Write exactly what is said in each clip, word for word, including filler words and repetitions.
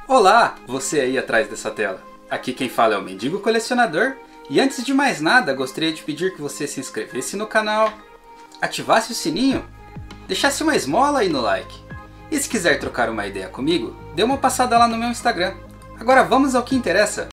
Olá, você aí atrás dessa tela. Aqui quem fala é o Mendigo Colecionador. E antes de mais nada, gostaria de pedir que você se inscrevesse no canal, ativasse o sininho, deixasse uma esmola aí no like. E se quiser trocar uma ideia comigo, dê uma passada lá no meu Instagram. Agora vamos ao que interessa.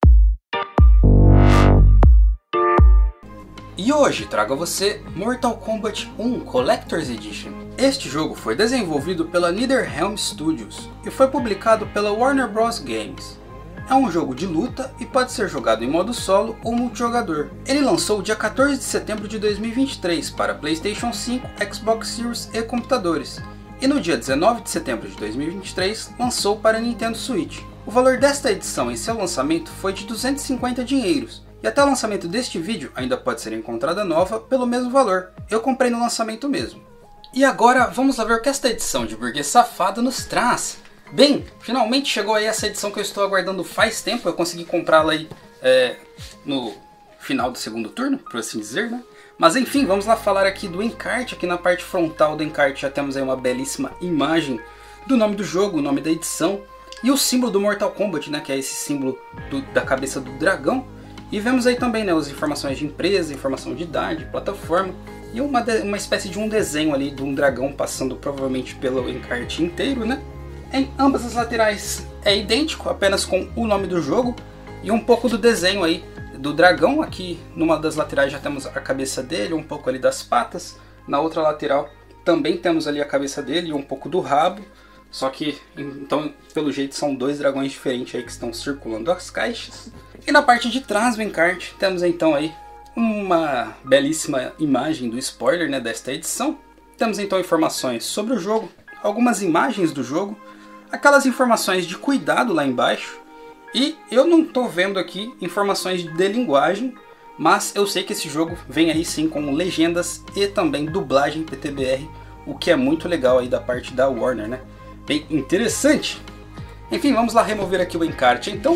E hoje trago a você Mortal Kombat um Collector's Edition. Este jogo foi desenvolvido pela NetherRealm Studios e foi publicado pela Warner Bros. Games. É um jogo de luta e pode ser jogado em modo solo ou multijogador. Ele lançou dia quatorze de setembro de dois mil e vinte e três para PlayStation cinco, Xbox Series e computadores. E no dia dezenove de setembro de dois mil e vinte e três lançou para Nintendo Switch. O valor desta edição em seu lançamento foi de duzentos e cinquenta dinheiros. E até o lançamento deste vídeo ainda pode ser encontrada nova pelo mesmo valor. Eu comprei no lançamento mesmo. E agora vamos lá ver o que esta edição de Burguês Safado nos traz. Bem, finalmente chegou aí essa edição que eu estou aguardando faz tempo. Eu consegui comprá-la aí é, no final do segundo turno, por assim dizer, né? Mas enfim, vamos lá falar aqui do encarte. Aqui na parte frontal do encarte já temos aí uma belíssima imagem do nome do jogo, o nome da edição e o símbolo do Mortal Kombat, né? Que é esse símbolo do, da cabeça do dragão. E vemos aí também, né, as informações de empresa, informação de idade, plataforma e uma, de, uma espécie de um desenho ali de um dragão passando provavelmente pelo encarte inteiro, né? Em ambas as laterais é idêntico, apenas com o nome do jogo e um pouco do desenho aí do dragão. Aqui numa das laterais já temos a cabeça dele, um pouco ali das patas. Na outra lateral também temos ali a cabeça dele e um pouco do rabo. Só que, então, pelo jeito, são dois dragões diferentes aí que estão circulando as caixas. E na parte de trás do encarte, temos então aí uma belíssima imagem do spoiler, né, desta edição. Temos então informações sobre o jogo, algumas imagens do jogo, aquelas informações de cuidado lá embaixo. E eu não estou vendo aqui informações de linguagem, mas eu sei que esse jogo vem aí sim com legendas e também dublagem P T B R, o que é muito legal aí da parte da Warner, né? Bem interessante. Enfim, vamos lá remover aqui o encarte então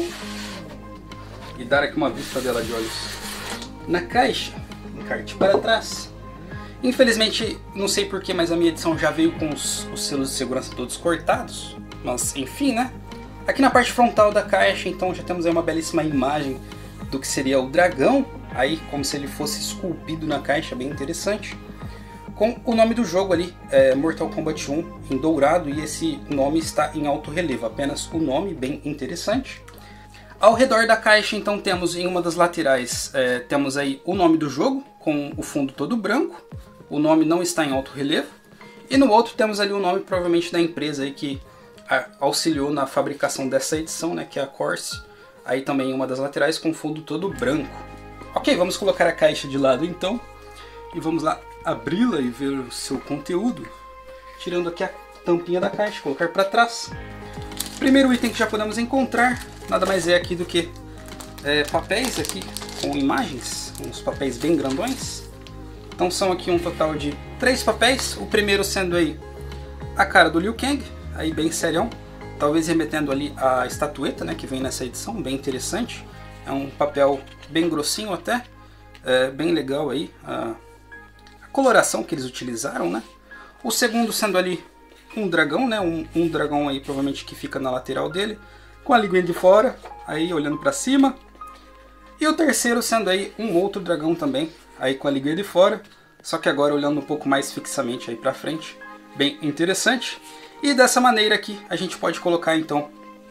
e dar aqui uma vista dela de olhos na caixa. Encarte para trás. Infelizmente, não sei porquê, mas a minha edição já veio com os, os selos de segurança todos cortados. Mas enfim, né? Aqui na parte frontal da caixa então já temos aí uma belíssima imagem do que seria o dragão, aí como se ele fosse esculpido na caixa, bem interessante. Com o nome do jogo ali, é Mortal Kombat um, em dourado, e esse nome está em alto relevo, apenas o nome, bem interessante. Ao redor da caixa então temos em uma das laterais, é, temos aí o nome do jogo, com o fundo todo branco, o nome não está em alto relevo. E no outro temos ali o nome provavelmente da empresa aí que auxiliou na fabricação dessa edição, né, que é a Corse. Aí também em uma das laterais com fundo todo branco. Ok, vamos colocar a caixa de lado então, e vamos lá abri-la e ver o seu conteúdo, tirando aqui a tampinha da caixa, colocar para trás. Primeiro item que já podemos encontrar, nada mais é aqui do que é, papéis aqui com imagens, uns papéis bem grandões. Então são aqui um total de três papéis, o primeiro sendo aí a cara do Liu Kang, aí bem serião, talvez remetendo ali a estatueta, né, que vem nessa edição, bem interessante. É um papel bem grossinho até, é, bem legal aí. A, coloração que eles utilizaram, né? O segundo sendo ali um dragão, né? Um, um dragão aí provavelmente que fica na lateral dele, com a linguinha de fora, aí olhando para cima. E o terceiro sendo aí um outro dragão também, aí com a linguinha de fora, só que agora olhando um pouco mais fixamente aí para frente, bem interessante. E dessa maneira aqui a gente pode colocar então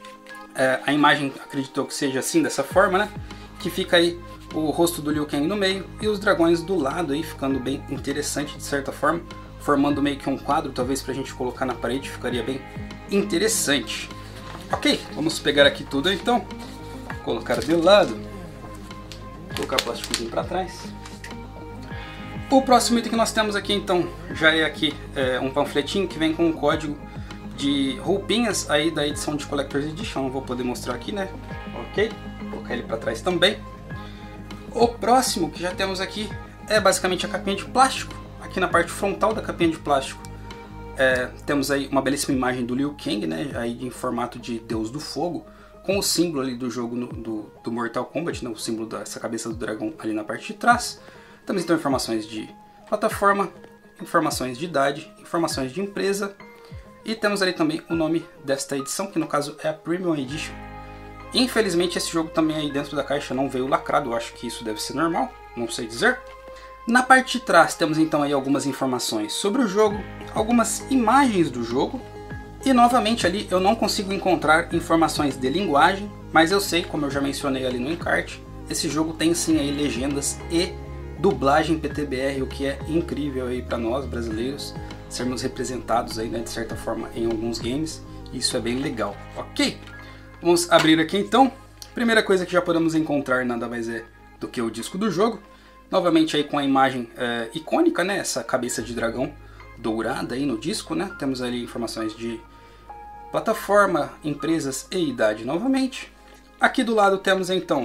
é, a imagem, acredito que seja assim, dessa forma, né? Que fica aí o rosto do Liu Kang no meio e os dragões do lado aí, ficando bem interessante de certa forma, formando meio que um quadro, talvez pra gente colocar na parede, ficaria bem interessante. Ok, vamos pegar aqui tudo então, colocar de lado, colocar o plásticozinho pra trás. O próximo item que nós temos aqui então, já é aqui é, um panfletinho que vem com um código de roupinhas aí da edição de Collector's Edition, não vou poder mostrar aqui, né? Ok, vou colocar ele pra trás também. O próximo que já temos aqui é basicamente a capinha de plástico. Aqui na parte frontal da capinha de plástico é, temos aí uma belíssima imagem do Liu Kang, né, aí em formato de Deus do Fogo, com o símbolo ali do jogo no, do, do Mortal Kombat, né, o símbolo dessa cabeça do dragão ali na parte de trás. Temos então informações de plataforma, informações de idade, informações de empresa E temos ali também o nome desta edição, que no caso é a Premium Edition. Infelizmente esse jogo também aí dentro da caixa não veio lacrado, eu acho que isso deve ser normal, não sei dizer. Na parte de trás temos então aí algumas informações sobre o jogo, algumas imagens do jogo. E novamente ali eu não consigo encontrar informações de linguagem, mas eu sei, como eu já mencionei ali no encarte, esse jogo tem sim aí legendas e dublagem P T B R, o que é incrível aí para nós brasileiros sermos representados aí, né, de certa forma em alguns games. Isso é bem legal, ok? Vamos abrir aqui então. Primeira coisa que já podemos encontrar nada mais é do que o disco do jogo. Novamente aí com a imagem é, icônica, né, essa cabeça de dragão dourada aí no disco, né? Temos ali informações de plataforma, empresas e idade novamente. Aqui do lado temos então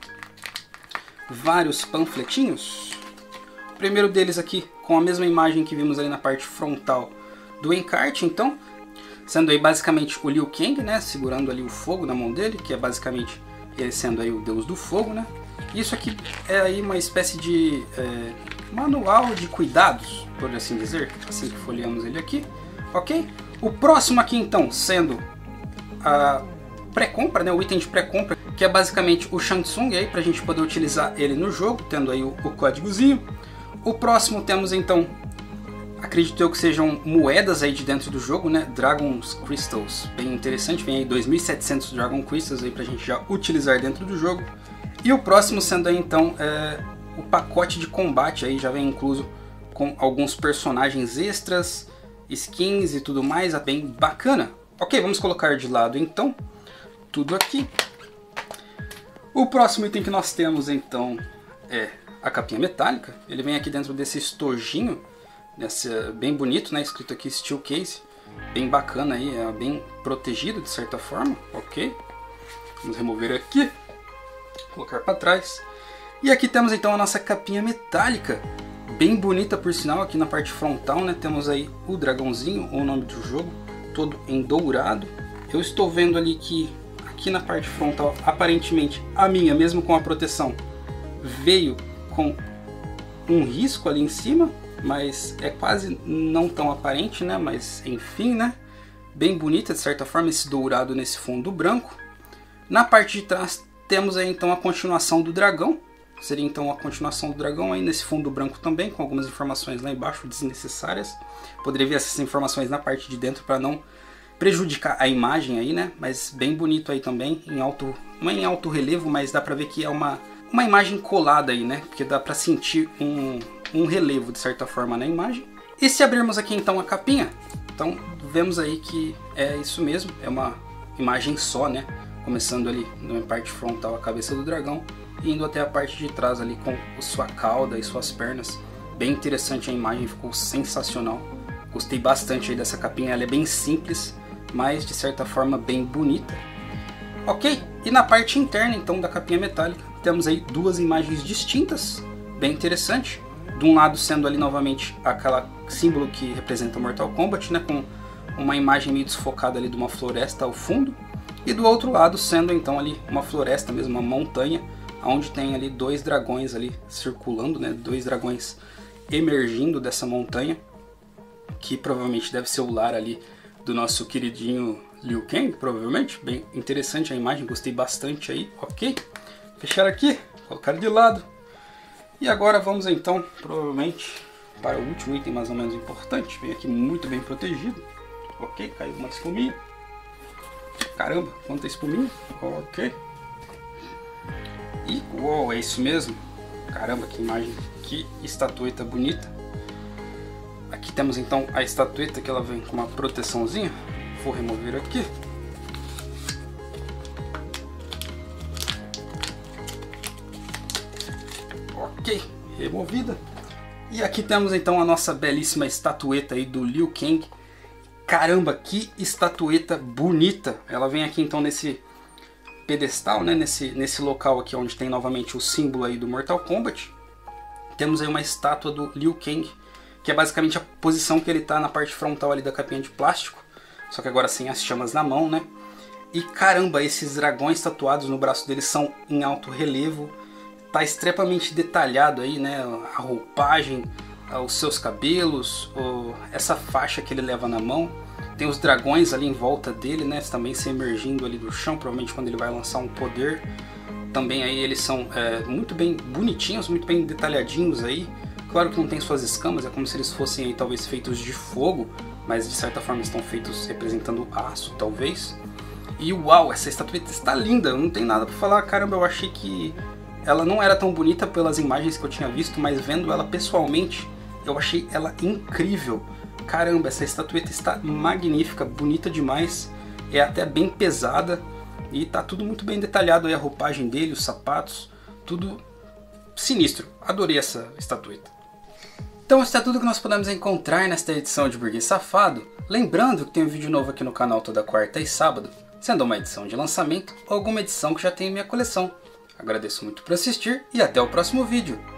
vários panfletinhos. O primeiro deles aqui com a mesma imagem que vimos ali na parte frontal do encarte, então, sendo aí basicamente o Liu Kang, né, segurando ali o fogo na mão dele, que é basicamente ele sendo aí o deus do fogo, né? Isso aqui é aí uma espécie de é, manual de cuidados, por assim dizer, assim que folheamos ele aqui, ok? O próximo aqui então sendo a pré-compra, né, o item de pré-compra, que é basicamente o Shang Tsung aí, para a gente poder utilizar ele no jogo, tendo aí o, o códigozinho. O próximo temos então, acredito eu que sejam moedas aí de dentro do jogo, né, Dragon's Crystals, bem interessante, vem aí dois mil e setecentos Dragon Crystals aí para a gente já utilizar dentro do jogo. E o próximo sendo aí então é, o pacote de combate, aí já vem incluso com alguns personagens extras, skins e tudo mais, é bem bacana. Ok, vamos colocar de lado então tudo aqui. O próximo item que nós temos então é a capinha metálica. Ele vem aqui dentro desse estojinho, nessa, bem bonito, né, escrito aqui Steel Case, bem bacana aí, é bem protegido de certa forma, ok. Vamos remover aqui, colocar para trás. E aqui temos então a nossa capinha metálica, bem bonita por sinal, aqui na parte frontal, né, temos aí o dragãozinho, o nome do jogo, todo em dourado. Eu estou vendo ali que aqui na parte frontal, aparentemente a minha, mesmo com a proteção, veio com um risco ali em cima, mas é quase não tão aparente, né, mas enfim, né, bem bonita de certa forma, esse dourado nesse fundo branco. Na parte de trás temos aí então a continuação do dragão, seria então a continuação do dragão aí nesse fundo branco também, com algumas informações lá embaixo desnecessárias. Poderia ver essas informações na parte de dentro para não prejudicar a imagem aí, né? Mas bem bonito aí também, em alto, não é em alto relevo, mas dá pra ver que é uma, uma imagem colada aí, né? Porque dá pra sentir um, um relevo de certa forma na imagem. E se abrirmos aqui então a capinha, então vemos aí que é isso mesmo, é uma imagem só, né? Começando ali na parte frontal a cabeça do dragão, e indo até a parte de trás ali com sua cauda e suas pernas. Bem interessante a imagem, ficou sensacional. Gostei bastante aí dessa capinha, ela é bem simples, mas de certa forma bem bonita. Ok, e na parte interna então da capinha metálica, temos aí duas imagens distintas, bem interessante. De um lado sendo ali novamente aquela símbolo que representa Mortal Kombat, né, com uma imagem meio desfocada ali de uma floresta ao fundo. E do outro lado sendo então ali uma floresta mesmo, uma montanha, onde tem ali dois dragões ali circulando, né, dois dragões emergindo dessa montanha, que provavelmente deve ser o lar ali do nosso queridinho Liu Kang, provavelmente. Bem interessante a imagem, gostei bastante aí, ok. Fechar aqui, colocar de lado. E agora vamos então, provavelmente, para o último item mais ou menos importante. Vem aqui muito bem protegido, ok, caiu uma espuminha. Caramba, quanta espuminha, ok. E, uou, é isso mesmo. Caramba, que imagem, que estatueta bonita. Aqui temos então a estatueta, que ela vem com uma proteçãozinha. Vou remover aqui. Ok, removida. E aqui temos então a nossa belíssima estatueta aí do Liu Kang. Caramba, que estatueta bonita. Ela vem aqui então nesse pedestal, né, nesse, nesse local aqui onde tem novamente o símbolo aí do Mortal Kombat. Temos aí uma estátua do Liu Kang, que é basicamente a posição que ele está na parte frontal ali da capinha de plástico, só que agora sem as chamas na mão, né? E caramba, esses dragões tatuados no braço dele são em alto relevo, tá extremamente detalhado aí, né? A roupagem, os seus cabelos, essa faixa que ele leva na mão, Tem os dragões ali em volta dele, né, também se emergindo ali do chão, provavelmente quando ele vai lançar um poder. Também aí eles são é, muito bem bonitinhos, muito bem detalhadinhos aí. Claro que não tem suas escamas, é como se eles fossem aí, talvez feitos de fogo, mas de certa forma estão feitos representando aço, talvez. E uau, essa estatueta está linda, não tem nada para falar. Caramba, eu achei que ela não era tão bonita pelas imagens que eu tinha visto, mas vendo ela pessoalmente, eu achei ela incrível. Caramba, essa estatueta está magnífica, bonita demais, é até bem pesada e tá tudo muito bem detalhado aí, a roupagem dele, os sapatos, tudo sinistro. Adorei essa estatueta. Então isso é tudo que nós podemos encontrar nesta edição de Burguês Safado. Lembrando que tem um vídeo novo aqui no canal toda quarta e sábado, sendo uma edição de lançamento ou alguma edição que já tem em minha coleção. Agradeço muito por assistir e até o próximo vídeo.